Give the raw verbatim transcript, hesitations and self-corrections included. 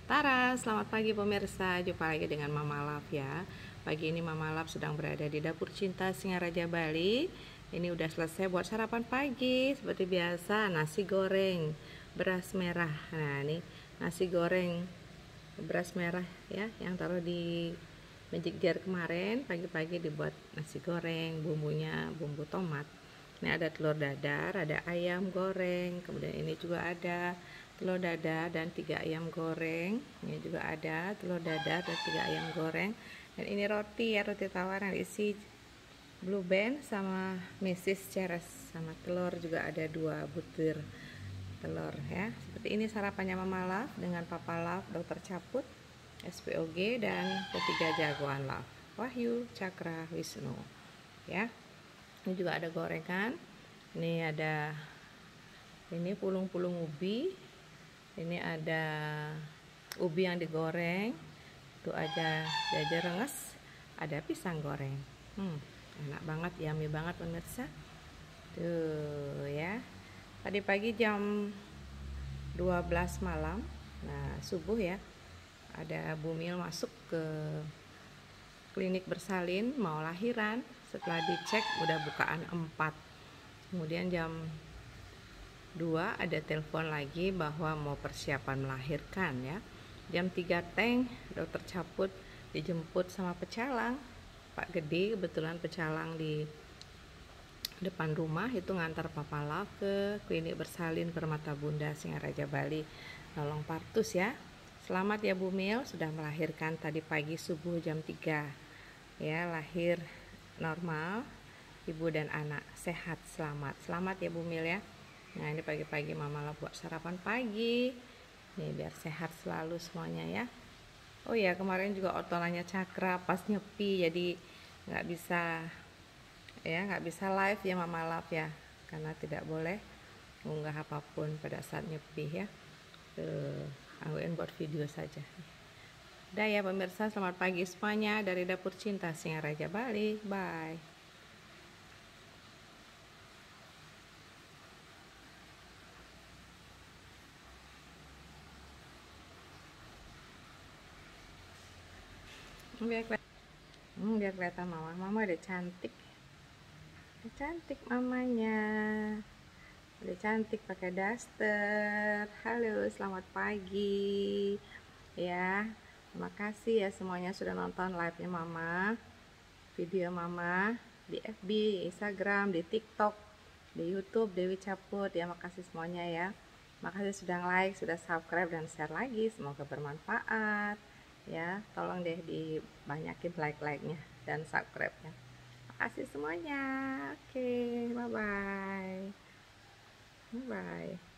Tara, selamat pagi pemirsa. Jumpa lagi dengan Mama Love ya. Pagi ini Mama Love sedang berada di Dapur Cinta Singaraja Bali. Ini udah selesai buat sarapan pagi. Seperti biasa, nasi goreng beras merah. Nah, ini nasi goreng beras merah ya, yang taruh di magic jar kemarin. Pagi-pagi dibuat nasi goreng, bumbunya bumbu tomat. Ini ada telur dadar, ada ayam goreng, kemudian ini juga ada telur dadar dan tiga ayam goreng. Ini juga ada telur dadar dan tiga ayam goreng. Dan ini roti ya, roti tawar yang diisi blue band sama missis ceres, sama telur juga ada dua butir telur ya. Seperti ini sarapannya Mama Love dengan Papa Love, Dokter Caput, S P O G, dan ketiga jagoan Love, Wahyu, Cakra, Wisnu ya. Ini juga ada gorengan. Ini ada ini pulung-pulung ubi. Ini ada ubi yang digoreng. Itu aja jajar renges. Ada pisang goreng. Hmm, enak banget, yummy banget pemirsa. Tuh ya. Tadi pagi jam dua belas malam. Nah, subuh ya. Ada Bumil masuk ke klinik bersalin mau lahiran. Setelah dicek udah bukaan empat. Kemudian jam dua ada telepon lagi bahwa mau persiapan melahirkan ya. Jam tiga teng Dokter Caput dijemput sama pecalang Pak Gede. Kebetulan pecalang di depan rumah itu ngantar Papa Love ke klinik bersalin Permata Bunda Singaraja Bali, nolong partus ya. Selamat ya Bumil, sudah melahirkan tadi pagi subuh jam tiga ya, lahir normal, ibu dan anak sehat selamat. Selamat ya Bumil ya. Nah, ini pagi-pagi Mama Love buat sarapan pagi nih biar sehat selalu semuanya ya. Oh ya, kemarin juga ortolannya Cakra pas nyepi jadi nggak bisa ya, nggak bisa live ya Mama Love ya, karena tidak boleh mengunggah apapun pada saat nyepi ya. Tuh, angguin buat video saja. Udah ya pemirsa, selamat pagi semuanya dari Dapur Cinta Singaraja Bali. Bye. Biar kelihatan, hmm, biar kelihatan mama. Mama udah cantik. Udah cantik mamanya. Udah cantik pakai daster. Halo, selamat pagi. Ya, terima kasih ya semuanya sudah nonton live-nya Mama. Video Mama di F B, Instagram, di TikTok, di YouTube Dewi Caput. Ya, makasih semuanya ya. Makasih sudah like, sudah subscribe dan share lagi. Semoga bermanfaat. Ya, tolong deh dibanyakin like-like-nya dan subscribe-nya. Makasih semuanya. Oke, bye-bye. Bye.